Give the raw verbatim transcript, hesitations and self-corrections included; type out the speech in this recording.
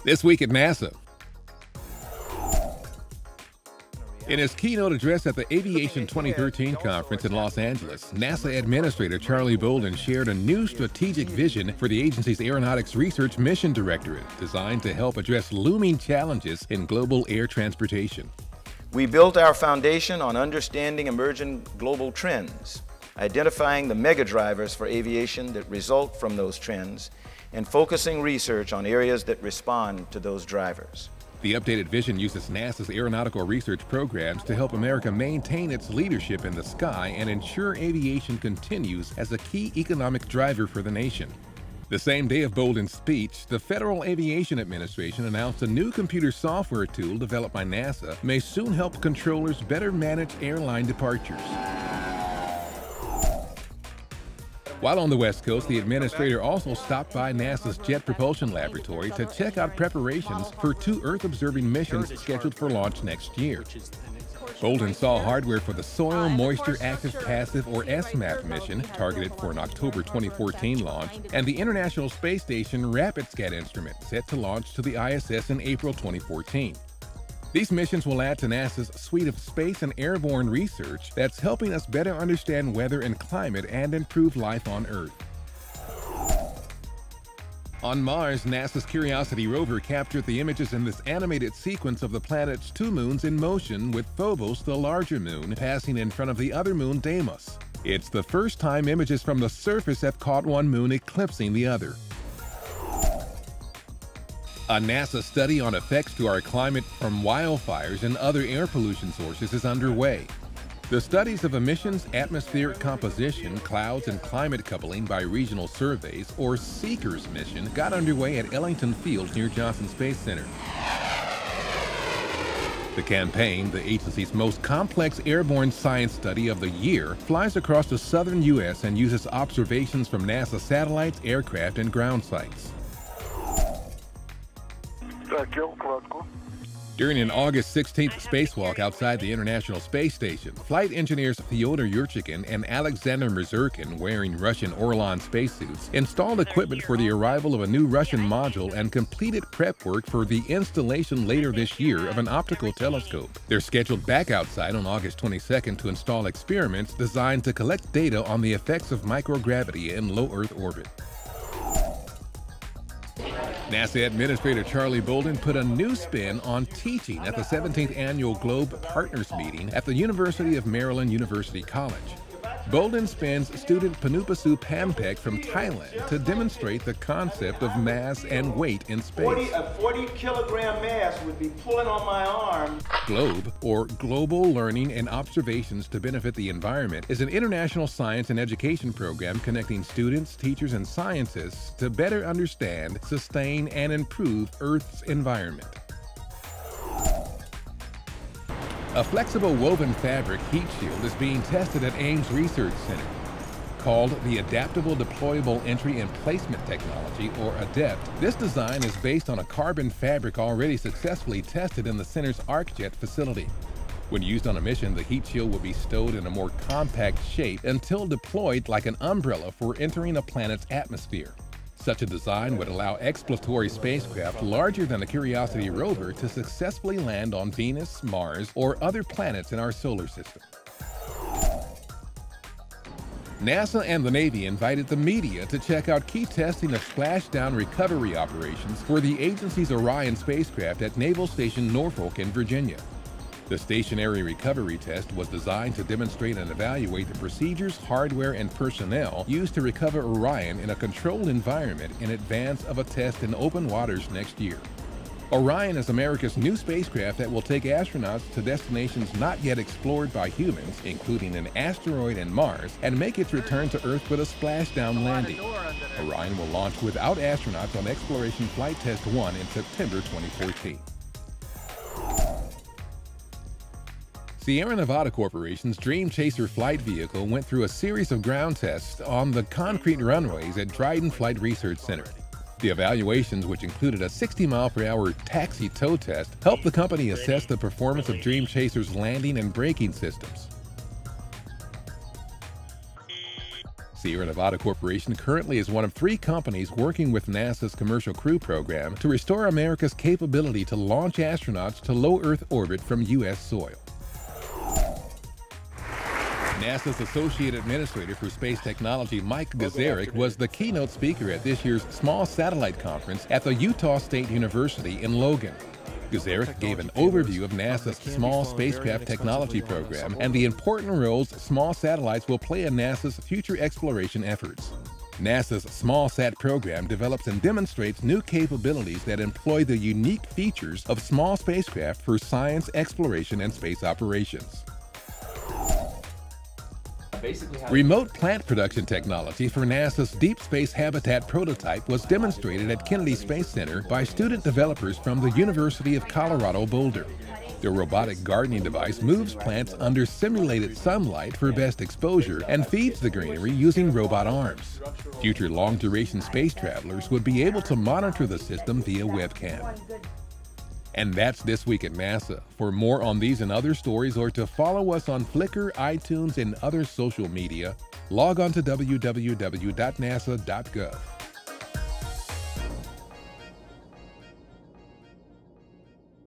This week at NASA. In his keynote address at the Aviation twenty thirteen conference in Los Angeles, NASA Administrator Charlie Bolden shared a new strategic vision for the agency's Aeronautics Research Mission Directorate, designed to help address looming challenges in global air transportation. We built our foundation on understanding emerging global trends, identifying the mega drivers for aviation that result from those trends, and focusing research on areas that respond to those drivers. The updated vision uses NASA's aeronautical research programs to help America maintain its leadership in the sky and ensure aviation continues as a key economic driver for the nation. The same day of Bolden's speech, the Federal Aviation Administration announced a new computer software tool developed by NASA may soon help controllers better manage airline departures. While on the West Coast, the administrator also stopped by NASA's Jet Propulsion Laboratory to check out preparations for two Earth-observing missions scheduled for launch next year. Bolden saw hardware for the Soil Moisture Active Passive, or S MAP mission, targeted for an October twenty fourteen launch, and the International Space Station Rapid Scat instrument, set to launch to the I S S in April twenty fourteen. These missions will add to NASA's suite of space and airborne research that's helping us better understand weather and climate and improve life on Earth. On Mars, NASA's Curiosity rover captured the images in this animated sequence of the planet's two moons in motion, with Phobos, the larger moon, passing in front of the other moon, Deimos. It's the first time images from the surface have caught one moon eclipsing the other. A NASA study on effects to our climate from wildfires and other air pollution sources is underway. The studies of emissions, atmospheric composition, clouds, and climate coupling by regional surveys, or SEEKERS mission, got underway at Ellington Field near Johnson Space Center. The campaign, the agency's most complex airborne science study of the year, flies across the southern U S and uses observations from NASA satellites, aircraft, and ground sites. During an August sixteenth spacewalk outside the International Space Station, flight engineers Fyodor Yurchikhin and Alexander Mizurkin, wearing Russian Orlan spacesuits, installed equipment for the arrival of a new Russian module and completed prep work for the installation later this year of an optical telescope. They're scheduled back outside on August twenty-second to install experiments designed to collect data on the effects of microgravity in low Earth orbit. NASA Administrator Charlie Bolden put a new spin on teaching at the seventeenth Annual Globe Partners Meeting at the University of Maryland University College. Bolden spins student Panupasu Pampek from Thailand to demonstrate the concept of mass and weight in space. forty, a forty kilogram mass would be pulling on my arm. GLOBE, or Global Learning and Observations to Benefit the Environment, is an international science and education program connecting students, teachers, and scientists to better understand, sustain, and improve Earth's environment. A flexible woven fabric heat shield is being tested at Ames Research Center. Called the Adaptable Deployable Entry and Placement Technology, or ADEPT, this design is based on a carbon fabric already successfully tested in the center's ArcJet facility. When used on a mission, the heat shield will be stowed in a more compact shape until deployed like an umbrella for entering a planet's atmosphere. Such a design would allow exploratory spacecraft larger than the Curiosity rover to successfully land on Venus, Mars, or other planets in our solar system. NASA and the Navy invited the media to check out key testing of splashdown recovery operations for the agency's Orion spacecraft at Naval Station Norfolk in Virginia. The stationary recovery test was designed to demonstrate and evaluate the procedures, hardware, and personnel used to recover Orion in a controlled environment in advance of a test in open waters next year. Orion is America's new spacecraft that will take astronauts to destinations not yet explored by humans, including an asteroid and Mars, and make its return to Earth with a splashdown landing. Orion will launch without astronauts on Exploration Flight Test one in September twenty fourteen. Sierra Nevada Corporation's Dream Chaser flight vehicle went through a series of ground tests on the concrete runways at Dryden Flight Research Center. The evaluations, which included a sixty mile per hour taxi tow test, helped the company assess the performance of Dream Chaser's landing and braking systems. Sierra Nevada Corporation currently is one of three companies working with NASA's Commercial Crew Program to restore America's capability to launch astronauts to low Earth orbit from U S soil. NASA's Associate Administrator for Space Technology, Mike Gazarek, was the keynote speaker at this year's Small Satellite Conference at the Utah State University in Logan. Gazarek gave an overview of NASA's Small Spacecraft Technology Program and the important roles small satellites will play in NASA's future exploration efforts. NASA's SmallSat program develops and demonstrates new capabilities that employ the unique features of small spacecraft for science, exploration, and space operations. Remote plant production technology for NASA's Deep Space Habitat prototype was demonstrated at Kennedy Space Center by student developers from the University of Colorado Boulder. The robotic gardening device moves plants under simulated sunlight for best exposure and feeds the greenery using robot arms. Future long-duration space travelers would be able to monitor the system via webcam. And that's This Week at NASA. For more on these and other stories, or to follow us on Flickr, iTunes, and other social media, log on to w w w dot nasa dot gov.